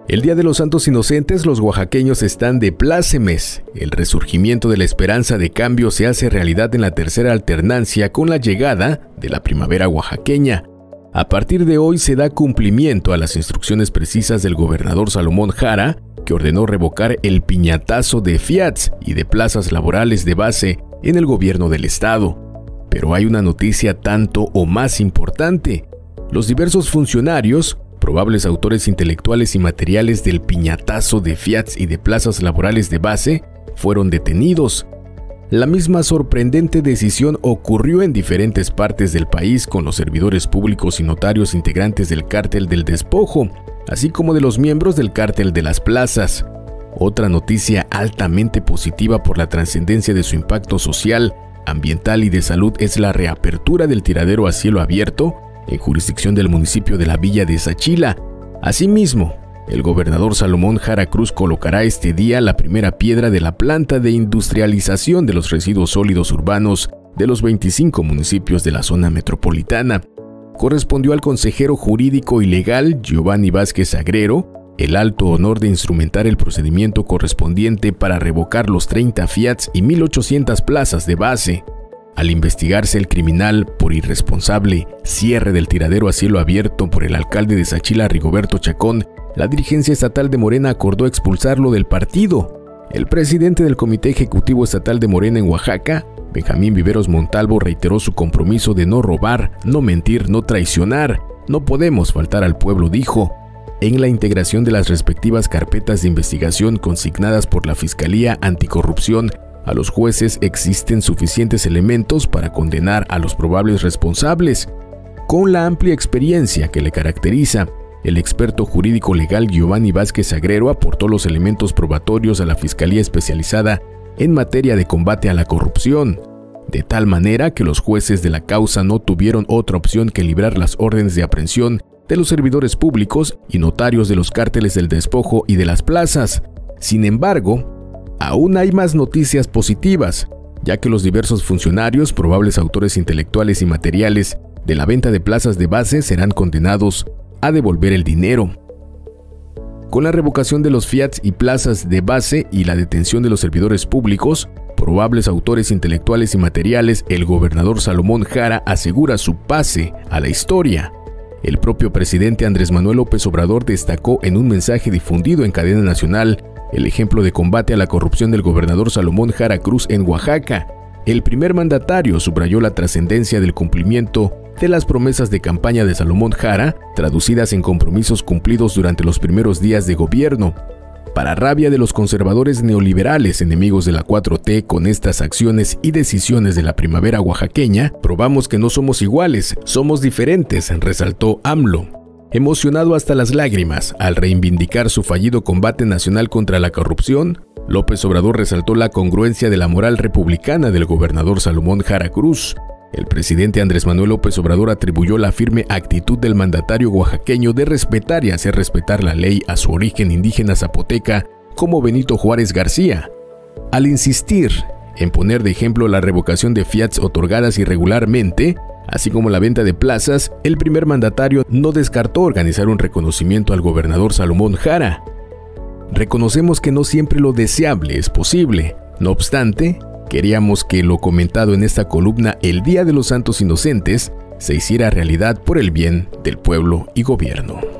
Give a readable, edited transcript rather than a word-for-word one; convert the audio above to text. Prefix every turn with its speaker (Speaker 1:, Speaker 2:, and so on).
Speaker 1: El Día de los Santos Inocentes, los oaxaqueños están de plácemes. El resurgimiento de la esperanza de cambio se hace realidad en la tercera alternancia con la llegada de la primavera oaxaqueña. A partir de hoy se da cumplimiento a las instrucciones precisas del gobernador Salomón Jara, que ordenó revocar el piñatazo de fiats y de plazas laborales de base en el gobierno del estado. Pero hay una noticia tanto o más importante. Los diversos funcionarios, probables autores intelectuales y materiales del piñatazo de fiats y de plazas laborales de base, fueron detenidos. La misma sorprendente decisión ocurrió en diferentes partes del país con los servidores públicos y notarios integrantes del cártel del despojo, así como de los miembros del cártel de las plazas. Otra noticia altamente positiva por la trascendencia de su impacto social, ambiental y de salud es la reapertura del tiradero a cielo abierto en jurisdicción del municipio de la Villa de Sachila. Asimismo, el gobernador Salomón Jara Cruz colocará este día la primera piedra de la planta de industrialización de los residuos sólidos urbanos de los 25 municipios de la zona metropolitana. Correspondió al consejero jurídico y legal Giovanni Vázquez Agrero el alto honor de instrumentar el procedimiento correspondiente para revocar los 30 fiats y 1,800 plazas de base. Al investigarse el criminal por irresponsable cierre del tiradero a cielo abierto por el alcalde de Sachila, Rigoberto Chacón, la dirigencia estatal de Morena acordó expulsarlo del partido. El presidente del Comité Ejecutivo Estatal de Morena en Oaxaca, Benjamín Viveros Montalvo, reiteró su compromiso de no robar, no mentir, no traicionar. No podemos faltar al pueblo, dijo. En la integración de las respectivas carpetas de investigación consignadas por la Fiscalía Anticorrupción, a los jueces existen suficientes elementos para condenar a los probables responsables. Con la amplia experiencia que le caracteriza, el experto jurídico legal Giovanni Vázquez Agrero aportó los elementos probatorios a la Fiscalía Especializada en materia de combate a la corrupción, de tal manera que los jueces de la causa no tuvieron otra opción que librar las órdenes de aprehensión de los servidores públicos y notarios de los cárteles del despojo y de las plazas. Sin embargo, aún hay más noticias positivas, ya que los diversos funcionarios, probables autores intelectuales y materiales de la venta de plazas de base serán condenados a devolver el dinero. Con la revocación de los fiats y plazas de base y la detención de los servidores públicos, probables autores intelectuales y materiales, el gobernador Salomón Jara asegura su pase a la historia. El propio presidente Andrés Manuel López Obrador destacó en un mensaje difundido en cadena nacional el ejemplo de combate a la corrupción del gobernador Salomón Jara Cruz en Oaxaca. El primer mandatario subrayó la trascendencia del cumplimiento de las promesas de campaña de Salomón Jara, traducidas en compromisos cumplidos durante los primeros días de gobierno. Para rabia de los conservadores neoliberales enemigos de la 4T, con estas acciones y decisiones de la primavera oaxaqueña, probamos que no somos iguales, somos diferentes, resaltó AMLO. Emocionado hasta las lágrimas al reivindicar su fallido combate nacional contra la corrupción, López Obrador resaltó la congruencia de la moral republicana del gobernador Salomón Jara Cruz. El presidente Andrés Manuel López Obrador atribuyó la firme actitud del mandatario oaxaqueño de respetar y hacer respetar la ley a su origen indígena zapoteca como Benito Juárez García. Al insistir en poner de ejemplo la revocación de fiats otorgadas irregularmente, así como la venta de plazas, el primer mandatario no descartó organizar un reconocimiento al gobernador Salomón Jara. Reconocemos que no siempre lo deseable es posible. No obstante, queríamos que lo comentado en esta columna el Día de los Santos Inocentes se hiciera realidad por el bien del pueblo y gobierno.